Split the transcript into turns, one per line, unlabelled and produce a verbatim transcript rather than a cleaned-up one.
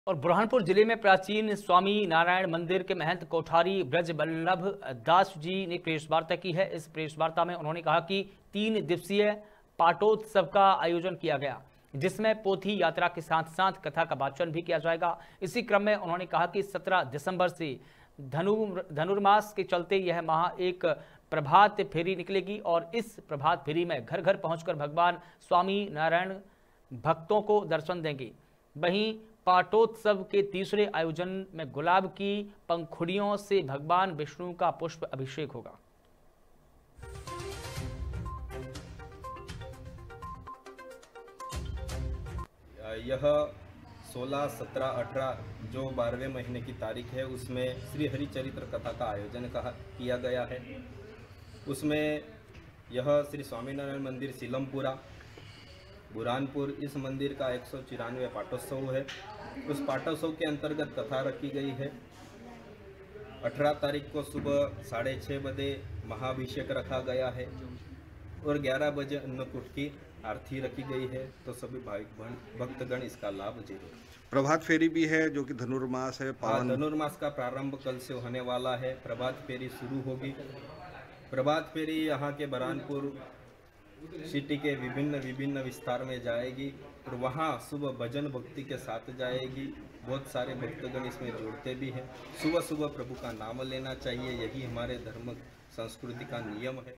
और बुरहानपुर जिले में प्राचीन स्वामी नारायण मंदिर के महंत कोठारी ब्रज बल्लभ दास जी ने प्रेस वार्ता की है। इस प्रेस वार्ता में उन्होंने कहा कि तीन दिवसीय पाटोत्सव का आयोजन किया गया, जिसमें पोथी यात्रा के साथ साथ कथा का वाचन भी किया जाएगा। इसी क्रम में उन्होंने कहा कि सत्रह दिसंबर से धनु धनुर्मास के चलते यह माह एक प्रभात फेरी निकलेगी और इस प्रभात फेरी में घर घर पहुंचकर भगवान स्वामी नारायण भक्तों को दर्शन देंगे। वहीं पाटोत्सव के तीसरे आयोजन में गुलाब की पंखुड़ियों से भगवान विष्णु का पुष्प अभिषेक होगा।
यह सोलह, सत्रह, अठारह जो बारहवें महीने की तारीख है उसमें श्री हरिचरित्र कथा का आयोजन कहा किया गया है। उसमें यह श्री स्वामीनारायण मंदिर सीलमपुरा बुरहानपुर इस मंदिर का एक सौ चिरानवे पाटोत्सव है। उस पाटोत्सव के अंतर्गत कथा रखी गई है। अठारह तारीख को सुबह साढ़े छः बजे महाअभिषेक रखा गया है और ग्यारह बजे अन्नकूट की आरती रखी गई है। तो सभी भाविक भक्तगण इसका लाभ जरूर।
प्रभात फेरी भी है जो कि धनुर्मास है।
हाँ, धनुर्मास का प्रारंभ कल से होने वाला है। प्रभात फेरी शुरू होगी। प्रभात फेरी यहाँ के बुरहानपुर सिटी के विभिन्न विभिन्न विस्तार में जाएगी और वहाँ सुबह भजन भक्ति के साथ जाएगी। बहुत सारे भक्तगण इसमें जुड़ते भी हैं। सुबह सुबह प्रभु का नाम लेना चाहिए, यही हमारे धर्म संस्कृति का नियम है।